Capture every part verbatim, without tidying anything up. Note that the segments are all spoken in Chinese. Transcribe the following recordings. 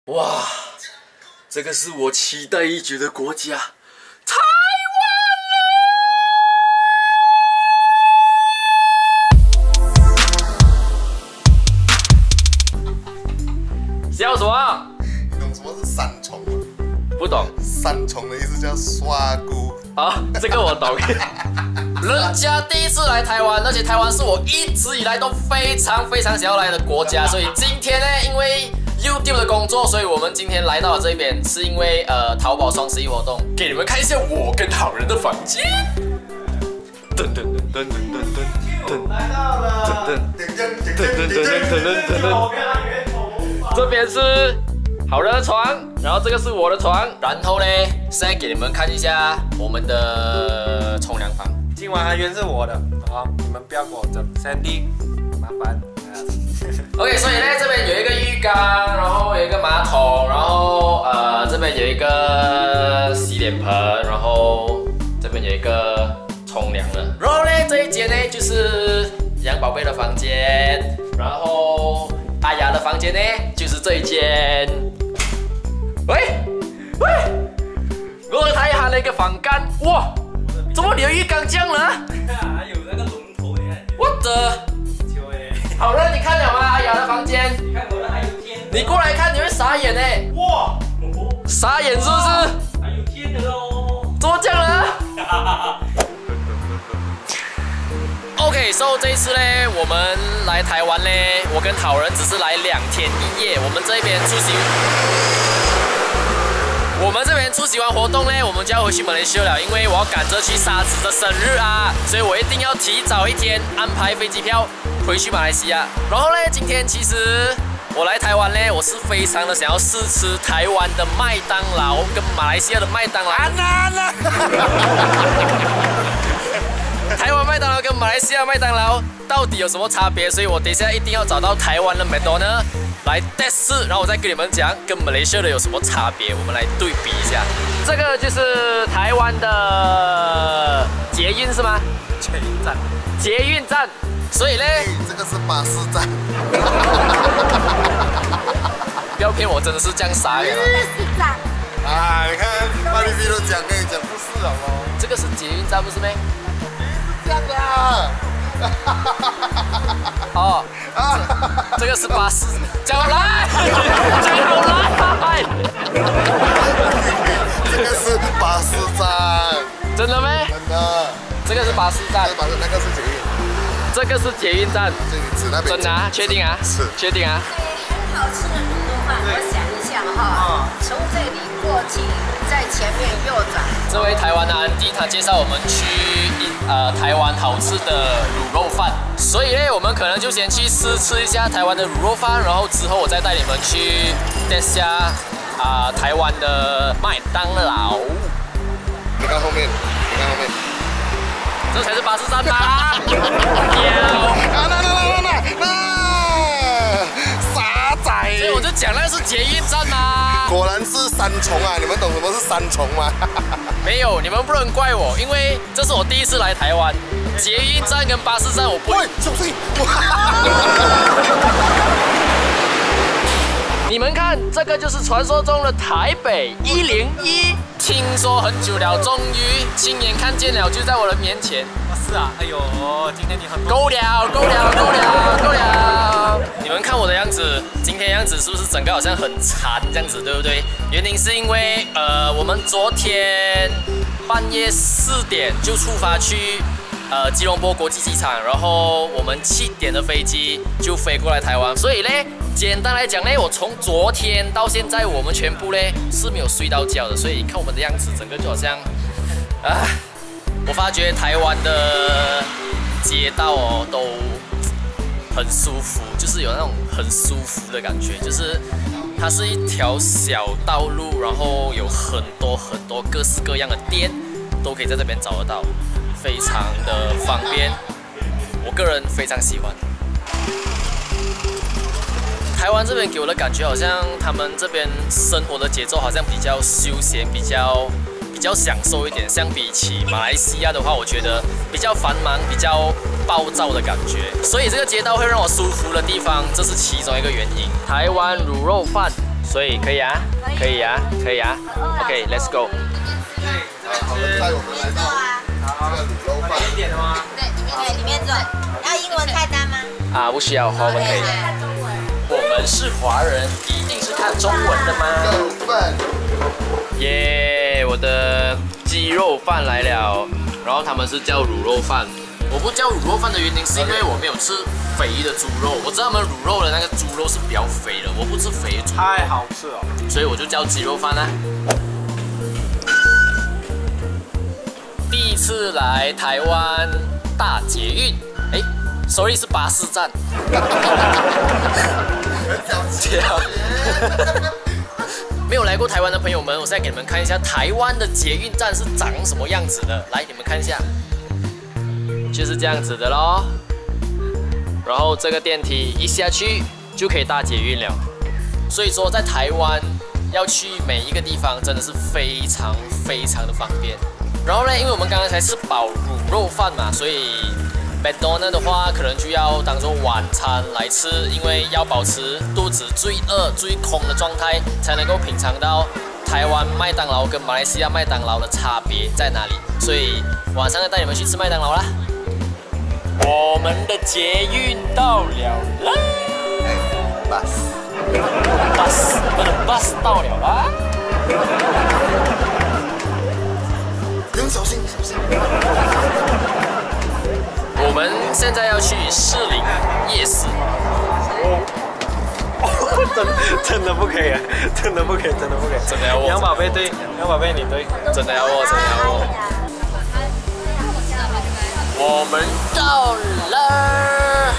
哇，这个是我期待已久的国家，台湾！笑什么？ 你懂什么是三重吗？ 不懂。 三重的意思叫刷菇。 啊，这个我懂。人家第一次来台湾，而且台湾是我一直以来都非常非常想要来的国家，所以今天呢，因为 YouTube 的工作，所以我们今天来到了这边，是因为呃淘宝双十一活动，给你们看一下我跟好人的房间。噔噔噔噔噔噔噔， 来到了。 噔噔噔噔噔噔噔噔。 这边是好人的床，然后这个是我的床，然后呢，现在给你们看一下我们的冲凉房。 今晚还原是我的，好，你们不要跟我争。Sandy， 麻烦。 OK， 所以呢，这边有一个浴缸，然后有一个马桶，然后呃，这边有一个洗脸盆，然后这边有一个冲凉的。然后呢，这一间呢就是杨宝贝的房间，然后阿雅的房间呢就是这一间。喂喂，我太喊了一个房间，哇，怎么你的浴缸这样了？ 还有那个龙头耶！ 我的。好了，你看了吗？阿雅的房间， 你看我的还有天，你过来看，你会傻眼哎！ 哇， 傻眼是不是？ 还有天的喽！ 怎么这样了 ？OK， 所以这一次呢，我们来台湾呢，我跟好人只是来两天一夜。我们这边出席，我们这边出席完活动呢，我们就要回去马来西亚了，因为我要赶着去沙子的生日啊，所以我一定要提早一天安排飞机票回去马来西亚。然后呢，今天其实我来台湾呢，我是非常的想要试吃台湾的麦当劳跟马来西亚的麦当劳。台湾麦当劳跟马来西亚麦当劳到底有什么差别？所以我等一下一定要找到台湾的麦当劳来 test， 然后我再跟你们讲跟马来西亚的有什么差别，我们来对比一下。这个就是台湾的捷运是吗？ 捷运站。 捷运站。所以呢， 这个是巴士站。 不要骗我，真的是这样傻眼。 是站。 啊，你看，巴黎 V 都讲，跟你讲不是了哦。 这个是捷运站不是咩？ 是这样的啊。 哦，这个是巴士，叫来，叫来。 这个是巴士站。 真的咩？ 真的。 这个是巴士站。 巴士那个是捷运。 这个是捷运站。 这里指那边。 真的啊？确定啊？ 是。 确定啊？ 很好吃的卤肉饭，我想一下哈，从这里过去，在前面右转。 这位台湾的安迪，他介绍我们去一呃台湾好吃的卤肉饭，所以呢，我们可能就先去试吃一下台湾的卤肉饭，然后之后我再带你们去 test 下啊、呃、台湾的麦当劳。 你看后面，你看后面， 这才是巴士站吧？有。 啊那那那那那，傻仔！ 所以我就讲那是捷运站嘛。 果然是三重啊！你们懂什么是三重吗？ 没有，你们不能怪我，因为这是我第一次来台湾，捷运站跟巴士站我不会。 喂，小心！ 你们看，这个就是传说中的台北一零一，听说很久了，终于亲眼看见了，就在我的面前。 是啊，哎呦，今天你很够了，够了，够了，够了！你们看我的样子，今天样子是不是整个好像很馋这样子，对不对？原因是因为呃，我们昨天半夜四点就出发去呃吉隆坡国际机场，然后我们七点的飞机就飞过来台湾，所以呢，简单来讲呢，我从昨天到现在，我们全部呢是没有睡到觉的，所以你看我们的样子，整个就好像啊。我发觉台湾的街道哦都很舒服，就是有那种很舒服的感觉，就是它是一条小道路，然后有很多很多各式各样的店都可以在这边找得到，非常的方便，我个人非常喜欢。台湾这边给我的感觉好像他们这边生活的节奏好像比较休闲，比较。比较享受一点，相比起马来西亚的话，我觉得比较繁忙、比较暴躁的感觉。所以这个街道会让我舒服的地方，这是其中一个原因。台湾卤肉饭所以可以啊，可以啊，可以啊。OK，let's go。 好的，带我们来到这个卤肉饭。 一点的吗？ 对，里面对里面做。要英文菜单吗？ 啊，不需要，华文可以。我们是华人，一定是看中文的吗？ 肉饭。 耶，我的鸡肉饭来了，然后他们是叫卤肉饭。我不叫卤肉饭的原因是因为我没有吃肥的猪肉，我知道他们卤肉的那个猪肉是比较肥的，我不吃肥猪肉， 太好吃了， 所以我就叫鸡肉饭啦。第一次来台湾大捷运，哎 ，sorry 是巴士站。没有来过台湾的朋友们，我现在给你们看一下台湾的捷运站是长什么样子的。来，你们看一下，就是这样子的咯。然后这个电梯一下去就可以搭捷运了。所以说，在台湾要去每一个地方真的是非常非常的方便。然后呢，因为我们刚刚才吃饱卤肉饭嘛，所以 McDonald's 的话可能就要当做晚餐来吃，因为要保持肚子最饿、最空的状态，才能够品尝到台湾麦当劳跟马来西亚麦当劳的差别在哪里。所以晚上就带你们去吃麦当劳啦。我们的捷运到了啦 ，bus，bus， 我们的 bus 到了啦。 不用小心，小心。 我们现在要去士林夜市。 真真的不可以，真的不可以，真的不可以， 真的要握。 杨宝贝对，杨宝贝你对， 真的要握，真的要握。我们到了，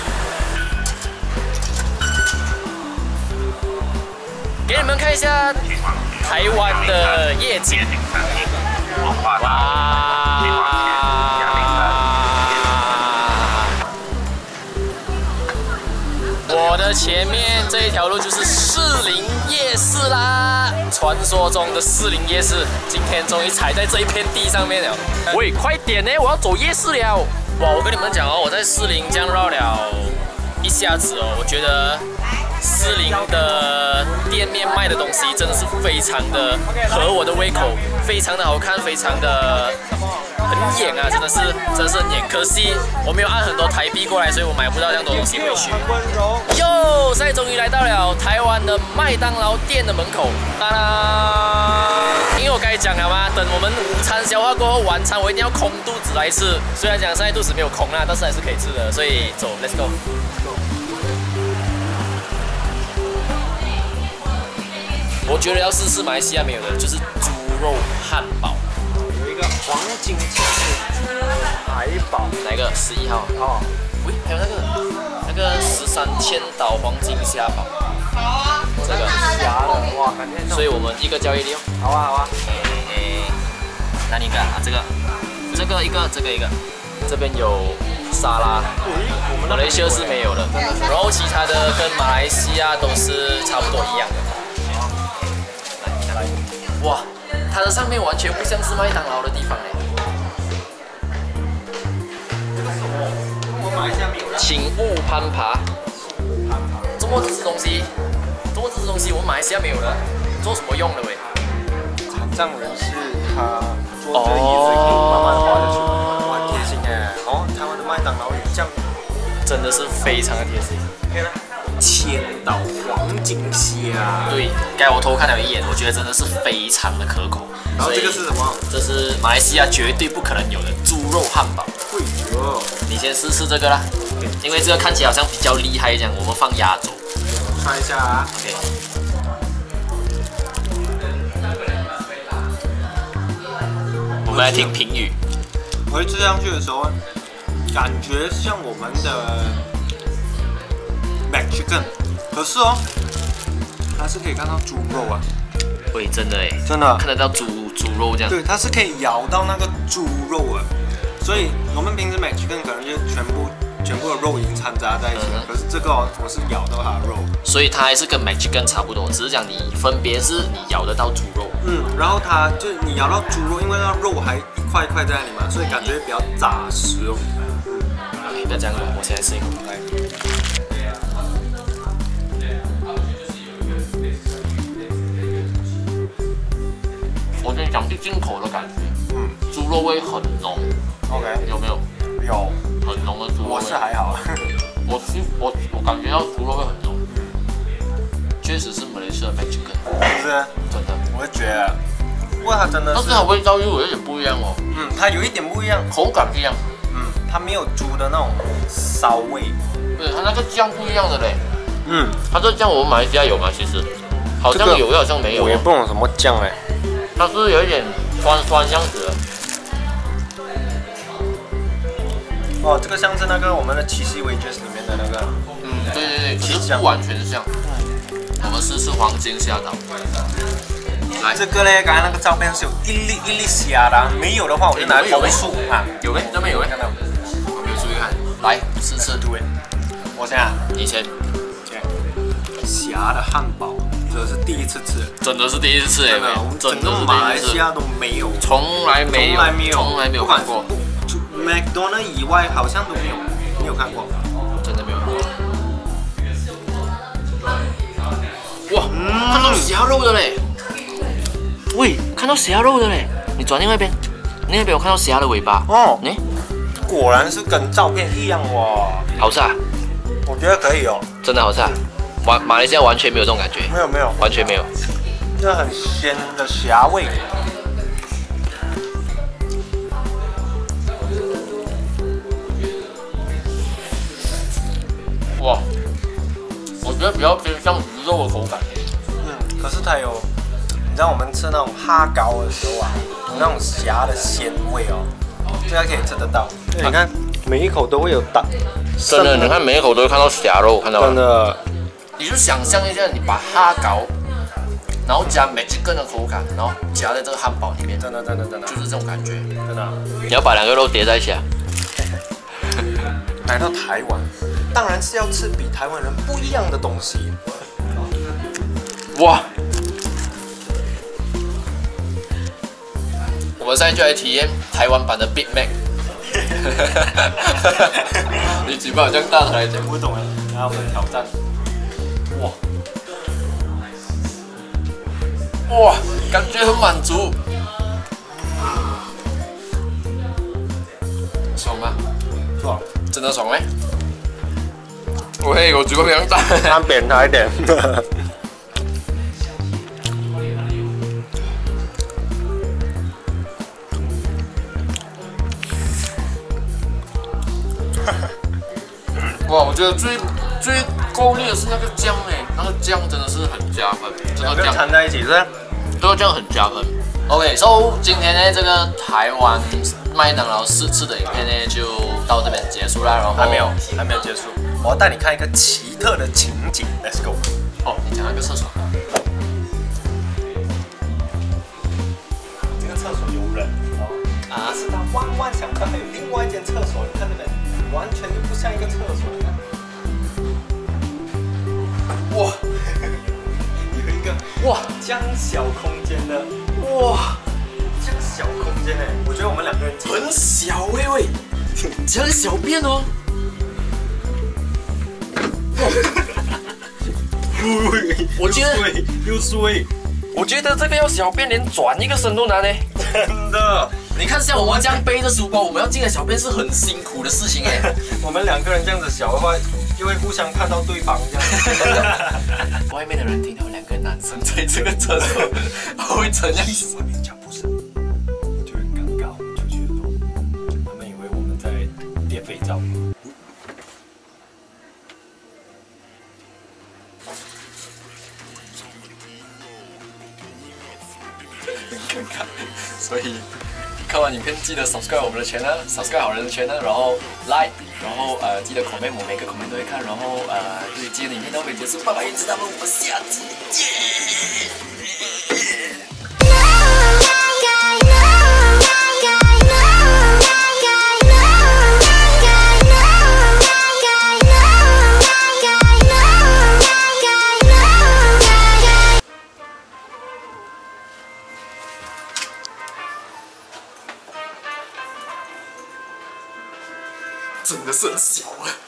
给你们看一下台湾的夜景。哇！我的前面这一条路就是士林夜市啦，传说中的士林夜市，今天终于踩在这一片地上面了。喂，快点呢，我要走夜市了！哇，我跟你们讲哦，我在士林这样绕了一下子哦，我觉得士林的店面卖的东西真的是非常的合我的胃口，非常的好看，非常的很眼啊，真的是真的是很眼。可惜我没有按很多台币过来，所以我买不到这样多东西回去。哟，现在终于来到了台湾的麦当劳店的门口，当当！因为我刚才讲了嘛，等我们午餐消化过后，晚餐我一定要空肚子来吃。虽然讲现在肚子没有空啦，但是还是可以吃的，所以走 ，Let's go。我觉得要试试马来西亚没有的，就是猪肉汉堡。 有一个黄金鸡海堡， 哪个？十一号。哦。喂，还有那个那个十三千岛黄金虾堡。这个。 虾的，哇，感觉。 所以我们一个交易利用。 好啊，好啊。 诶诶，哪里个啊？这个，这个一个，这个一个。这边有沙拉，马来西亚是没有的。然后其他的跟马来西亚都是差不多一样的。哇，它的上面完全不像是麦当劳的地方哎。请勿攀爬。这么这些东西，这么这些东西，我们马来西亚没有的，做什么用的喂？ 残障人士他坐这个椅子可以慢慢滑下去，哇，很贴心哎。哦，台湾的麦当劳也这样， 真的是非常的贴心。 千岛黄金虾， 对，刚才我偷看了一眼，我觉得真的是非常的可口。 然后这个是什么？ 这是马来西亚绝对不可能有的猪肉汉堡。 会有， 你先试试这个啦，因为这个看起来好像比较厉害，这样我们放压轴。 看一下啊。 OK。我们来听评语。 我一吃上去的时候，感觉像我们的 McChicken， 可是哦，它是可以看到猪肉啊。 喂，真的哎， 真的看得到猪猪肉这样。 对，它是可以咬到那个猪肉啊。所以我们平时 McChicken 可能就全部全部的肉已经掺杂在一起了，嗯、可是这个哦，我是咬到它的肉。 所以它还是跟 McChicken 差不多，只是讲你分别是你咬得到猪肉。 嗯，然后它就你咬到猪肉，因为那肉还一块一块在那里嘛，所以感觉比较扎实哦。 OK， 不要这样子，我现在试一口来。 进口的感觉， 嗯， 猪肉味很浓。 OK， 有没有？ 有， 很浓的猪肉味。 我是还好， 我是我我感觉到猪肉味很浓，确实是马来西亚的 Mexican， 是不是？ 真的。 我会觉得，不过它真的是， 但是它味道又有点不一样哦。 嗯，它有一点不一样， 口感不一样。 嗯，它没有猪的那种骚味。 对，它那个酱不一样的嘞。 嗯， 它这酱我们马来西亚有吗？其实好像有，又好像没有。 我也不懂什么酱哎。 它是有一点酸酸样子的。 哦，这个像是那个我们的七夕 wages 里面的那个。 嗯，对对对，其实不完全像。我们试试黄金虾岛。 来，这个呢，刚才那个照片是有一粒一粒虾的，没有的话我就拿来投诉啊。 有没？那边有没？看到？我没有注意看。来，试试。 对，我先啊， 你先。 虾的汉堡，这是第一次吃， 真的是第一次吃哎， 真的，我们整个真的是马来西亚都没有， 从来没有， 从来没有， 从来没有看过。 除 McDonald 以外，好像都没有，没有看过， 真的没有看过。哇，看到虾肉的嘞！喂，看到虾肉的嘞！你转另外一边，另外一边我看到虾的尾巴。 哦， 你果然是跟照片一样哇， 好吃啊！ 我觉得可以哦， 真的好吃啊！完马来西亚完全没有这种感觉， 没有没有， 完全没有， 这很鲜的虾味。 哇，我觉得比较偏向鱼肉的口感。 嗯，可是它有，你知道我们吃那种哈糕的时候啊，有那种虾的鲜味哦，这个可以吃得到。你看每一口都会有打， 真的，你看每一口都会看到虾肉，看到吗？ 真的。 你就想象一下，你把哈糕，然后加 Mexican 的口感，然后夹在这个汉堡里面， 真的真的真的就是这种感觉。 真的。 你要把两个肉叠在一起啊！ 来到台湾，当然是要吃比台湾人不一样的东西。 哇！我们现在就来体验台湾版的 Big Mac。你嘴巴有这样大的来讲， 不懂了，然后我们挑战。 哇！哇，感觉很满足。爽吗？ 爽， 真的爽没？喂，我嘴巴非常大。 按扁它一点。 哇，我觉得最最够力的是那个酱哎，那个酱真的是很加分，这个酱掺在一起是？ 这个酱很加分。OK，so 今天呢这个台湾麦当劳试吃的影片呢就到这边结束了，然后还没有，还没有结束，我要带你看一个奇特的情景 ，Let's go。 哦，你讲那个厕所。 这个厕所有人哦，啊，是他万万想不到还有另外一间厕所，你看这边完全就不像一个厕所。哇，有一个哇这样小空间的哇，这样小空间哎，我觉得我们两个人很小喂喂，这样小便哦。我觉得又水， 我觉得这个要小便连转一个身都难呢。 真的。 你看像我们这样背着书包，我们要进来小便是很辛苦的事情哎。 我们两个人这样子小的话，就会互相看到对方这样。 外面的人听到两个男生在这个厕所，会怎样？ 外面脚步声，就很尴尬。我们出去的时候，他们以为我们在练肥皂。 很尴尬，所以看完影片记得 subscribe 我们的圈呢 ，subscribe 好人的圈呢，然后 like， 然后呃记得 comment， 我每个 comment 都会看，然后呃对今天的影片到这里结束，拜拜，知道吗？我们下次见。真的是很小啊。